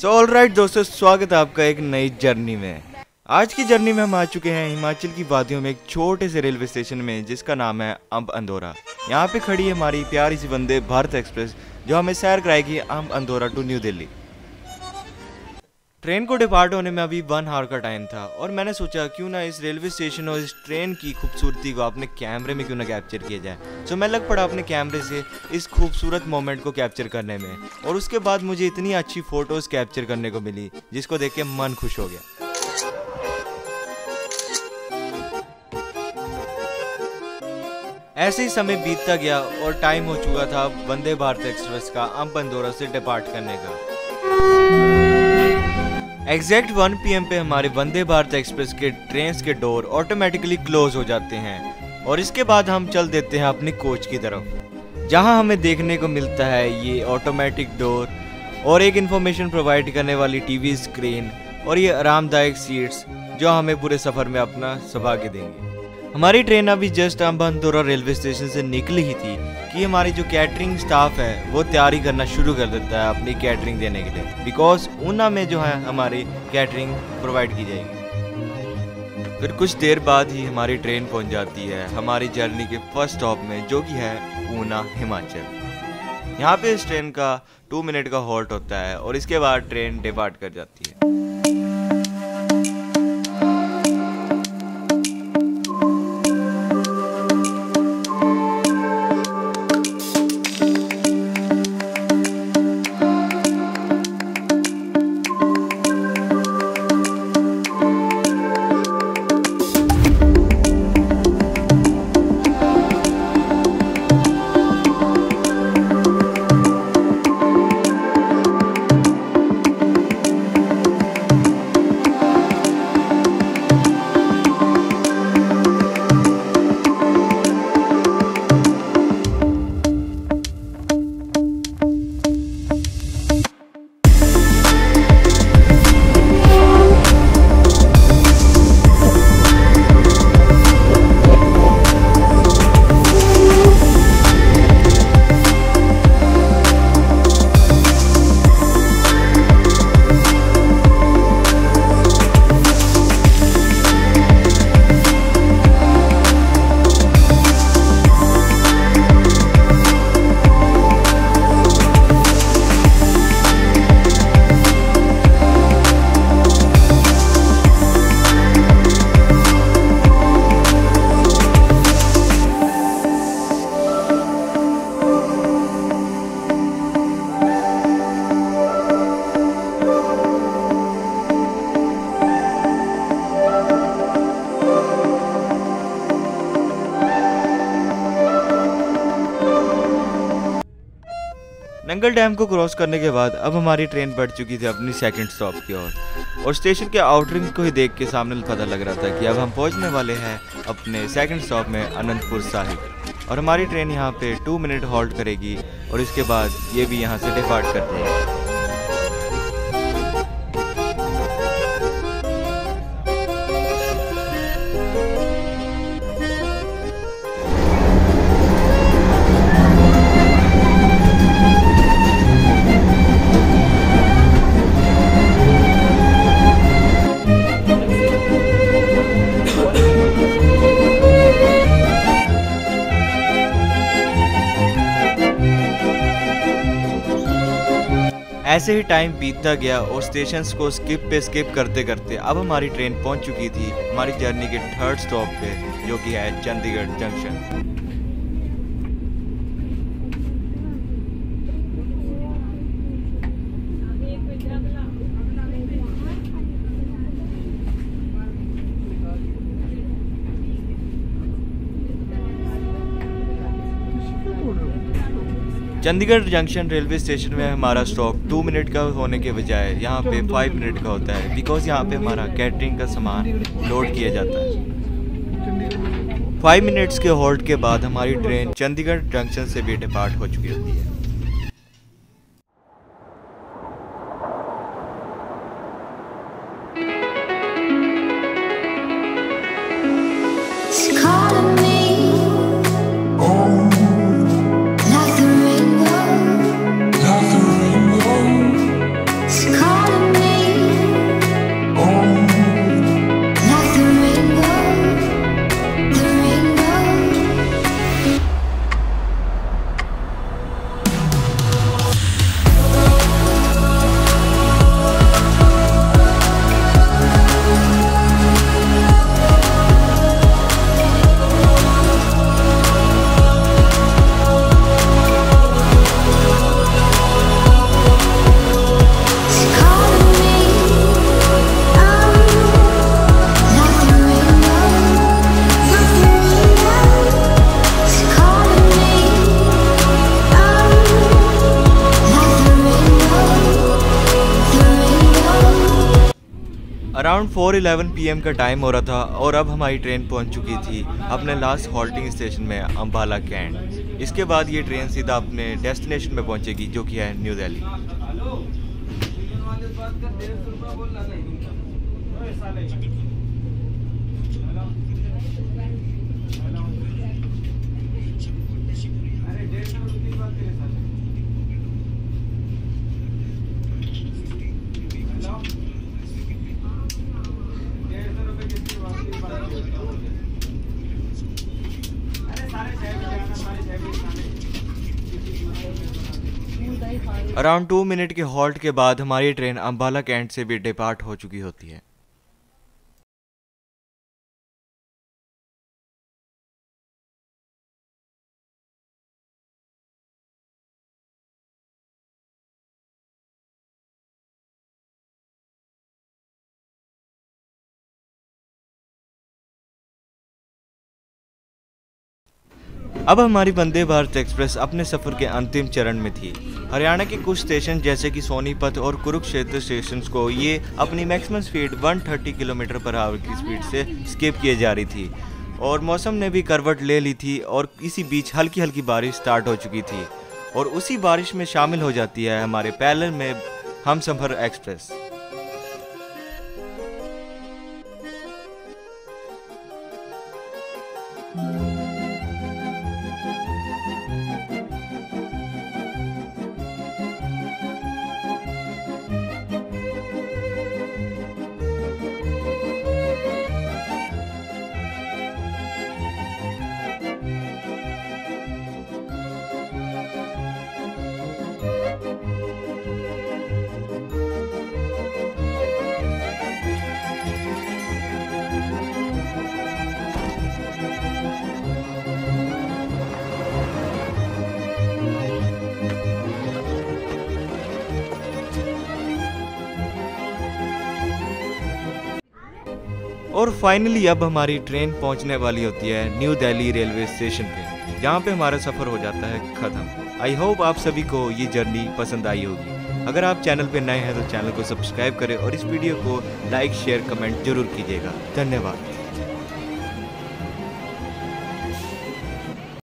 So alright दोस्तों, स्वागत है आपका एक नई जर्नी में। आज की जर्नी में हम आ चुके हैं हिमाचल की वादियों में एक छोटे से रेलवे स्टेशन में जिसका नाम है अंब अंदौरा। यहाँ पे खड़ी है हमारी प्यारी सी वंदे भारत एक्सप्रेस जो हमें सैर कराएगी Amb Andaura to new Delhi. Train को डिपार्ट होने में अभी 1 आवर का टाइम था और मैंने सोचा क्यों ना इस रेलवे स्टेशन और इस ट्रेन की खूबसूरती को अपने कैमरे में क्यों ना कैप्चर किया जाए। सो मैं लग पड़ा अपने कैमरे से इस खूबसूरत मोमेंट को कैप्चर करने में और उसके बाद मुझे इतनी अच्छी फ़ोटोज़ कैप्चर करने को मिली जिसको देख के मन खुश हो गया। ऐसे ही समय बीतता गया और टाइम हो चुका था वंदे भारत एक्सप्रेस का अंब अंदौरा से डिपार्ट करने का। एग्जैक्ट 1 PM पे हमारे वंदे भारत एक्सप्रेस के ट्रेन के डोर ऑटोमेटिकली क्लोज हो जाते हैं और इसके बाद हम चल देते हैं अपनी कोच की तरफ, जहां हमें देखने को मिलता है ये ऑटोमेटिक डोर और एक इन्फॉर्मेशन प्रोवाइड करने वाली टीवी स्क्रीन और ये आरामदायक सीट्स जो हमें पूरे सफ़र में अपना सौभाग्य देंगे। हमारी ट्रेन अभी just Amb Andaura railway station से निकली ही थी कि हमारी जो कैटरिंग स्टाफ है वो तैयारी करना शुरू कर देता है अपनी कैटरिंग देने के लिए, बिकॉज ऊना में जो है हमारी कैटरिंग प्रोवाइड की जाएगी। फिर कुछ देर बाद ही हमारी ट्रेन पहुंच जाती है हमारी जर्नी के फर्स्ट स्टॉप में जो कि है ऊना हिमाचल। यहाँ पे इस ट्रेन का 2 मिनट का हॉल्ट होता है और इसके बाद ट्रेन डिपार्ट कर जाती है। नंगल डैम को क्रॉस करने के बाद अब हमारी ट्रेन बढ़ चुकी थी अपनी सेकंड स्टॉप की ओर और स्टेशन के आउटरिंग को ही देख के सामने पता लग रहा था कि अब हम पहुंचने वाले हैं अपने सेकंड स्टॉप में अनंतपुर साहिब और हमारी ट्रेन यहां पे 2 मिनट हॉल्ट करेगी और इसके बाद ये भी यहां से डिपार्ट कर जाएगी। ऐसे ही टाइम बीतता गया और स्टेशंस को स्किप पे स्किप करते करते अब हमारी ट्रेन पहुंच चुकी थी हमारी जर्नी के 3rd स्टॉप पे जो कि है Chandigarh junction. Chandigarh junction railway station में हमारा स्टॉप 2 मिनट का होने के बजाय यहाँ पे 5 मिनट का होता है, बिकॉज यहाँ पे हमारा कैटरिंग का सामान लोड किया जाता है। 5 मिनट्स के हॉल्ट के बाद हमारी ट्रेन चंडीगढ़ जंक्शन से भी डिपार्ट हो चुकी होती है। Like the rainbow, like the rainbow. It's calling around 4:11 PM का टाइम हो रहा था और अब हमारी ट्रेन पहुंच चुकी थी अपने लास्ट हॉल्टिंग स्टेशन में अम्बाला कैंट। इसके बाद ये ट्रेन सीधा अपने डेस्टिनेशन में पहुंचेगी जो कि है न्यू दिल्ली। अराउंड 2 मिनट के हॉल्ट के बाद हमारी ट्रेन अम्बाला कैंट से भी डिपार्ट हो चुकी होती है। अब हमारी वंदे भारत एक्सप्रेस अपने सफ़र के अंतिम चरण में थी। हरियाणा के कुछ स्टेशन जैसे कि सोनीपत और कुरुक्षेत्र स्टेशंस को ये अपनी maximum speed 130 kilometre per hour की स्पीड से स्किप किए जा रही थी और मौसम ने भी करवट ले ली थी और इसी बीच हल्की हल्की बारिश स्टार्ट हो चुकी थी और उसी बारिश में शामिल हो जाती है हमारे पैरेलल में हमसफ़र एक्सप्रेस। और फाइनली अब हमारी ट्रेन पहुंचने वाली होती है न्यू दिल्ली रेलवे स्टेशन पे, जहां पे हमारा सफ़र हो जाता है ख़त्म। आई होप आप सभी को ये जर्नी पसंद आई होगी। अगर आप चैनल पे नए हैं तो चैनल को सब्सक्राइब करें और इस वीडियो को लाइक शेयर कमेंट जरूर कीजिएगा। धन्यवाद।